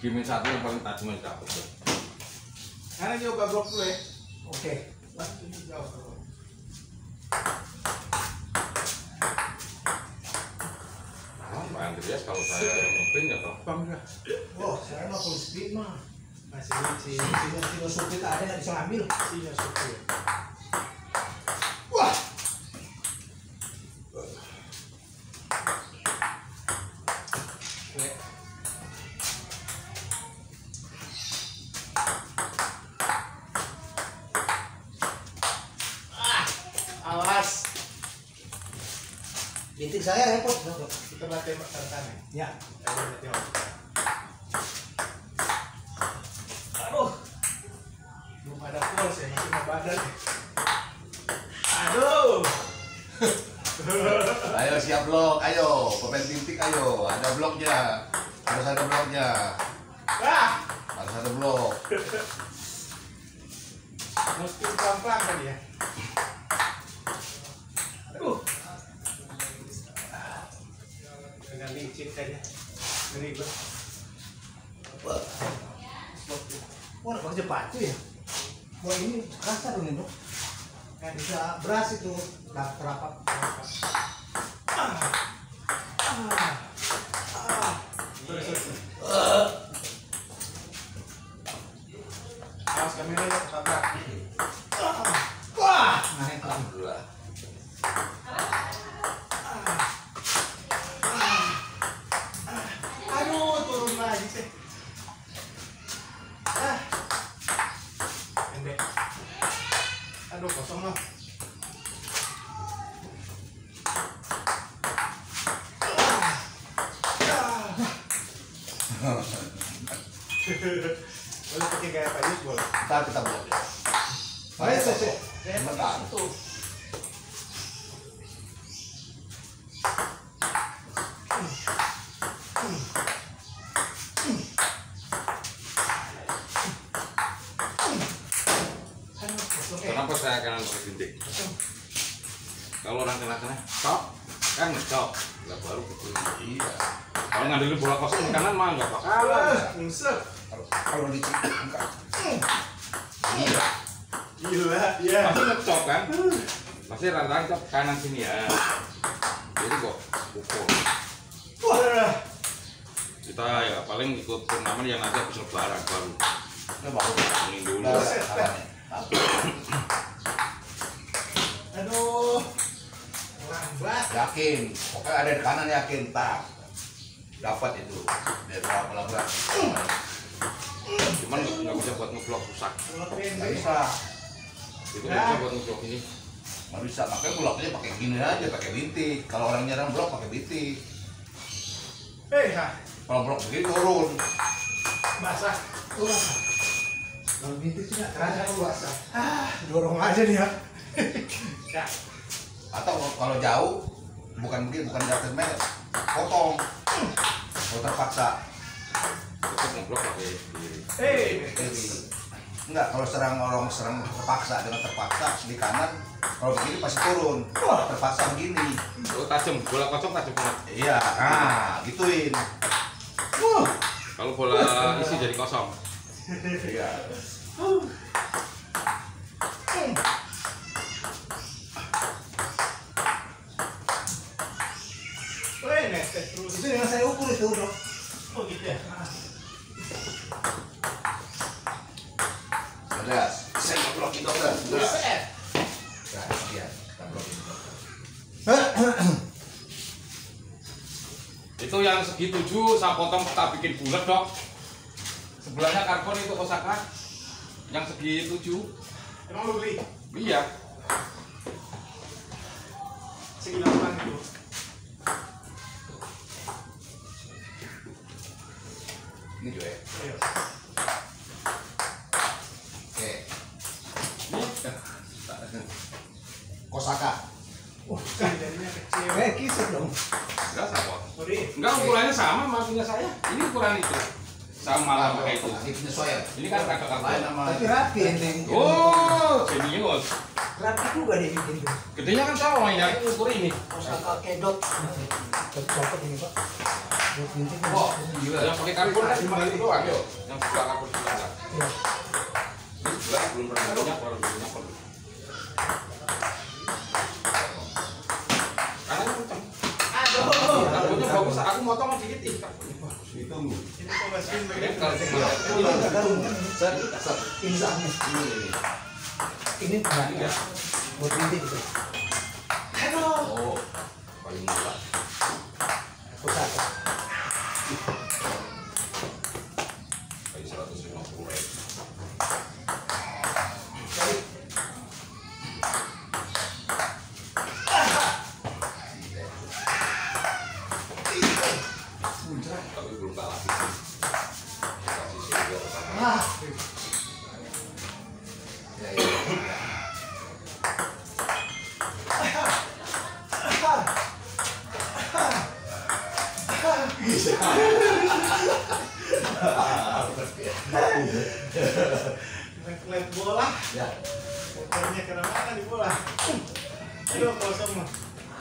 Gimin satu yang paling tajam yang dapat. Karena nyoba blok dulu ya. Oke. Ini jauh. Pak Andreas kalau saya ngepin ya toh. Bangga. Oh, saya mah full speed mah. Masih sino supit ada nggak bisa ambil. Sino supir. Wah. Awas. Bintik saya repot, dok. Kita buat tembak ke kanan. Ya. Ayo tengok. Aduh. Belum ada pulse ya, cuma badan. Aduh. Ayo siap blok, ayo pemain bintik ayo, ada bloknya, harus ada bloknya, Ah, harus ada blok. mesti pelan-pelan tadi ya. Aduh. Dengan licin kayaknya. Ribet. Wah, pakai sepatu ya? Wah, ini kasar ini, dok. Kayak bisa beras itu, terapak. Awas kameranya tabrak. Wah, naik. Alhamdulillah. Aduh, turun lagi sih. Pendek. Aduh, kosong loh. Boleh pakai gaya Pak Yus boleh. Ntar kita blok ya. Boleh sih. Bentar. Kenapa saya kanan pakai bintik? Kalau orang kena stop kan ngecok, nggak baru betul. Iya. Kalau ngandelin bola kosong di kanan mah nggak bakalan. Ngusep. Kalau diciptakan. Iya. Gila, iya. Pasti ngecok kan? Pasti rata-rata ngecok kanan sini ya. Jadi kok pukul. Wah. Kita ya paling ikut turnamen yang nanti habis lebaran baru. Ini baru. Ini dulu. Aduh. Lambat. Yakin, pokoknya ada di kanan yakin, tak dapat itu dari berapa berat. Cuman nggak bisa buat ngeblok rusak. Nggak bisa, Itu nggak bisa buat ngeblok ini. nggak bisa. Makanya bloknya pakai gini aja, pakai bintik. Kalau orang nyerang blok pakai bintik. Kalau blok begini turun. Basah. Kalau bintik sih nggak kerasa kalau basah. Dorong aja dia. Ya. Atau kalau jauh, bukan begini, bukan di atas meter, potong. Kalau terpaksa. Tetap ngeblok pakai kiri. Enggak, kalau orang serang terpaksa dengan terpaksa di kanan, kalau begini pasti turun. Terpaksa begini. Oh tajam, bola kosong tajam banget. Iya, nah gituin. Kalau bola isi jadi kosong. Iya. Nestek terus. Itu yang saya ukur itu, dok. Oh gitu ya. Andreas, saya mau blokin dokter. Buset. Nah, iya, kita blokin dokter. Itu yang segi 7 saya potong tak bikin bulat dok. Sebelahnya karbon itu Osaka. Yang segi 7. Emang lu beli? Iya. Segi 8 itu. Ini juga ya. Ayo. Oke. Ini Kosaka. Jadinya kecil. Kisut dong. enggak sama. Sorry. Enggak ukurannya sama sama punya saya. Ini ukuran itu. Sama lah pakai itu. Ini penyesuaian. Ini kan kakak Lain karbon. sama. Tapi rapi enteng. Oh, jenius. Rapi juga dia bikin tuh. Gedenya kan sama yang ukur ini. Osaka kedot. Copot ini, Pak. Buat gunting. Oh, gila. Yang pakai karbon kan cuma itu doang, yo. Yang sebelah karbon sebelah. Iya. Ini sebelah belum pernah minyak, baru minyak perlu. Karena kenceng. Aduh. Karbonnya bagus, aku motong dikit ih. Karbonnya bagus. Itu. Ini kok masih Ini karbon Ini enggak tahu. Set. Ini sama. Ini enggak ya. Buat gunting itu. Oh, paling murah. Pusat. Paling 150.000. Tapi belum tak lapisin. Kasih silver sama. Ah. Ya, ya. Lem bola. Ya. Motornya kena mana di bola? Ayo kosong mah.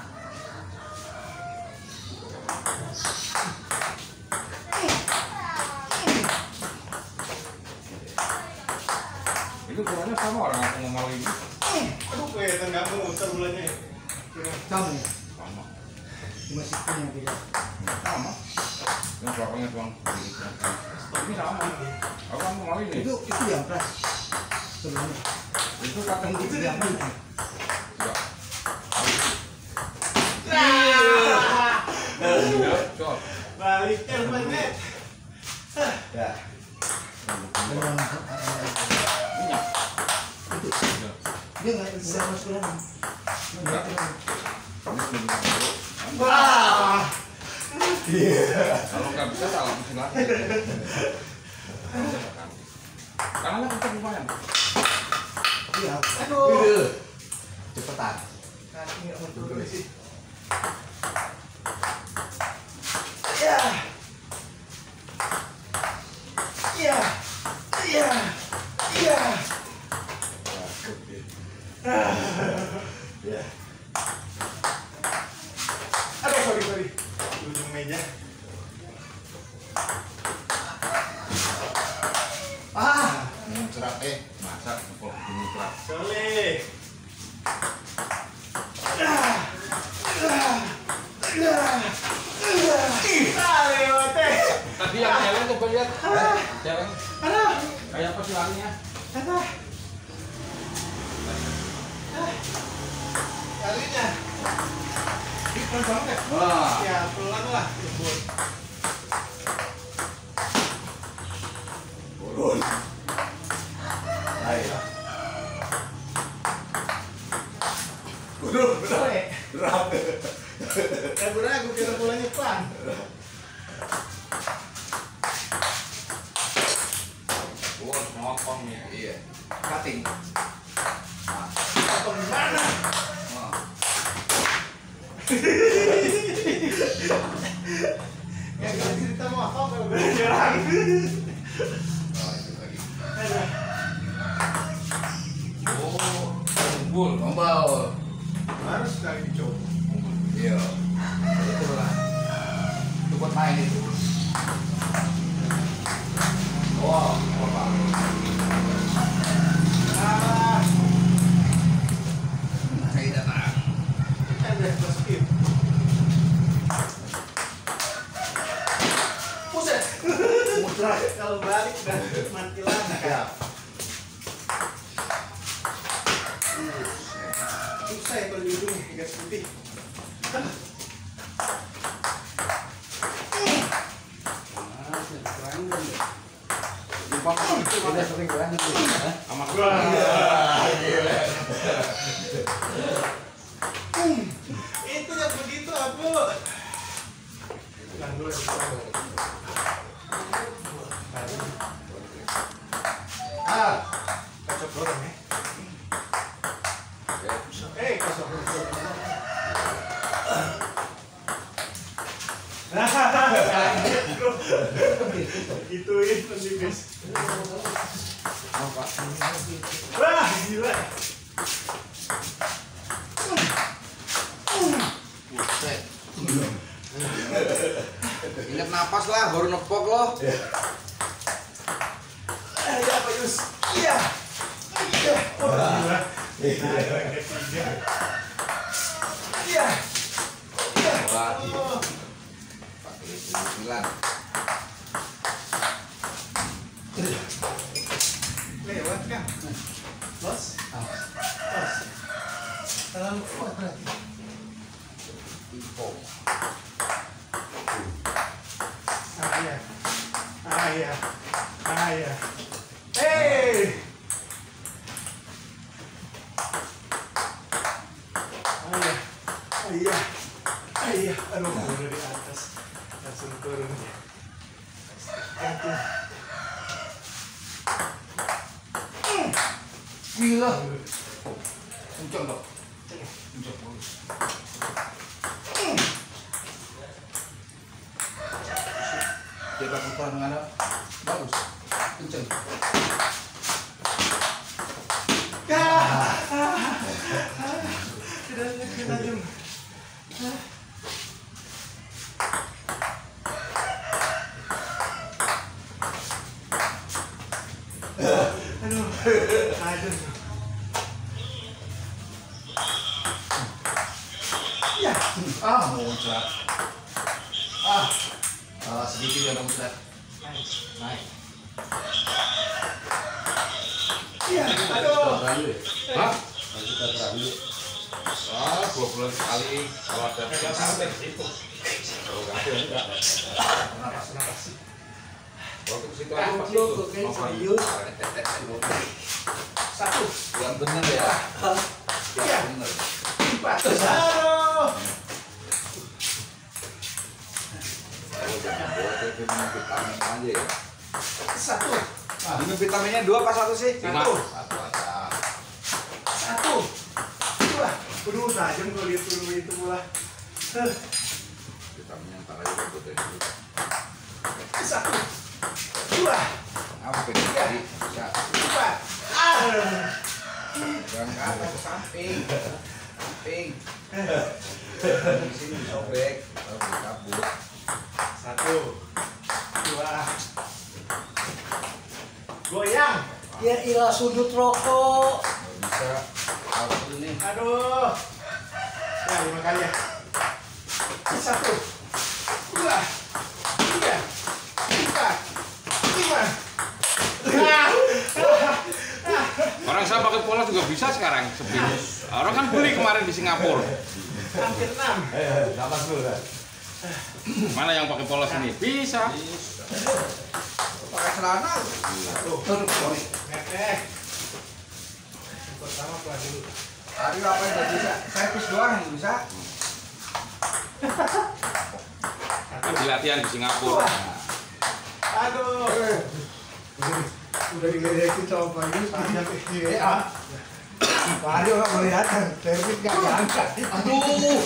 Itu ukurannya sama orang aku ngomong ini. Aduh kelihatan nggak muter bulannya ya. Kamu Sama. cuma sikunya beda. Sama. Yang belakangnya doang. Ini sama. Aku kan mau ini. Itu yang keras. Sebelumnya. Itu kadang Itu yang mana? enggak. Ah, Iya, cok. baliknya banget. Ya. Dengan Minyak. itu Iya. dia nggak masuk ke dalam. Enggak. Ini belum masuk. Wah. Kalau nggak bisa tak lapisin lagi. Karena kenceng lumayan. Iya. Aduh. Cepetan. Kaki nggak mau turun sih. Ya. Ya. Ya. Ya. Ya. Aduh, sorry. Di ujung meja. Ah. Muncrat Masa kok begini keras. Soleh. Lewatnya. Tadi yang cewek coba lihat. Cewek. Kayak apa sih larinya? Kalinya. Pelan banget. Wah. Ya, pelan lah. Turun. Ayo. Turun. Soleh. Berat. Ya bener, gue kira pulangnya pelan. Wah, motong nih. Iya. Cutting. Atau gimana? Wah. Ya kita cerita mau apa kalau gue nyerang. Oh, itu lagi. Oh, kumpul. Tombol. Harus sekali dicoba. Iya. Itu lah. Itu buat main itu. Wow, apa? Ah, Kayak datang. ada skip. Buset. Muncrat. Kalau balik udah mati lagi kan. Susah ya kalau di ujung gas putih. Udah sering banget tuh. Sama Itu yang begitu aku. Ulang dulu. Ah, Kacau dorong ya. Kosong. Gituin nanti guys. Wah, gila. buset. Ingat baru nepok loh. Ayo Pak Yus. Iya. Iya. Nah, yang ketiga. Iya. Iya. Lagi. Pakai 9. Lewat kan? Bos. Bos. Terlalu kuat berarti. Info. Ayah. Ayah. Ayah. Hey. Ayah. Ayah. Ayah. Aduh, udah di atas. Langsung turun. Aduh. Gila. Kencang dong. Kencang bagus. Dia putar dengan bagus. Kencang. Kita jum. Aduh. Aduh. Iya. Muncrat. Sedikit ya muncrat. Naik. Iya. Aduh. Hah? Kita terakhir. 2 bulan sekali kalau ada yang sampai situ. Kalau nggak ada enggak. Napas. Waktu situ Kan, aku pas Bro, itu. kayak Makan. serius. Satu. Yang bener ya. Iya. Yang bener. 4. Aduh. Oh, jangan buat itu minum vitamin aja ya. 1. Minum vitaminnya 2 apa 1 sih? 5. 1 aja. 1. 2. Aduh, tajam kalau dia turun itu pula. Vitaminnya ntar aja buat ini. 1. 2. Apa ini? Bisa. 4. Jangan ke atas, ke samping. Samping. Di sini disobek. Lalu dikabut. 1, 2. Goyang. Ya ilah sudut rokok. Nggak bisa. Harus ini. Aduh. Ya, 5 kali ya. 1. 2. 3. 4. 5. Orang saya pakai pola juga bisa sekarang spin. Orang kan beli kemarin di Singapura. Hampir 6. Napas dulu kan. Mana yang pakai polos ini? Bisa. Pakai celana. Tuh. Ngepeh. Pertama apa dulu? Hari apa yang nggak bisa? Servis doang yang bisa. Lagi latihan di Singapura. Aduh. Udah digedekin sama Pak Yus. Tajam. Iya. Pak Adi orang kelihatan. Servis nggak diangkat. Aduh.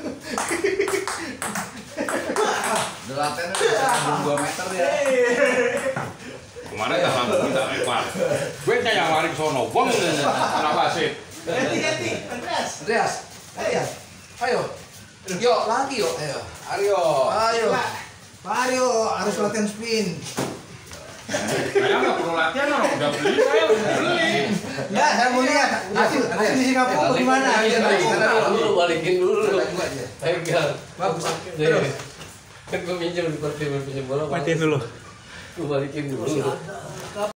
Latihannya bisa 2 meter ya. Kemarin tak mampu minta lebar. Gue yang lari ke sono. Wong kenapa sih? Ganti. Andreas. Andreas, ayo. Yuk, lagi yuk. Ayo. Ayo. Pak Aryo harus latihan spin. Saya nggak perlu latihan, orang udah beli, saya udah beli. Ya, saya mau lihat hasil di Singapura gimana? Balikin dulu. Lagi aja. Pegang. Bagus. Nih. Kan gue minjem di pinjam bola. Matiin dulu. Gue balikin dulu.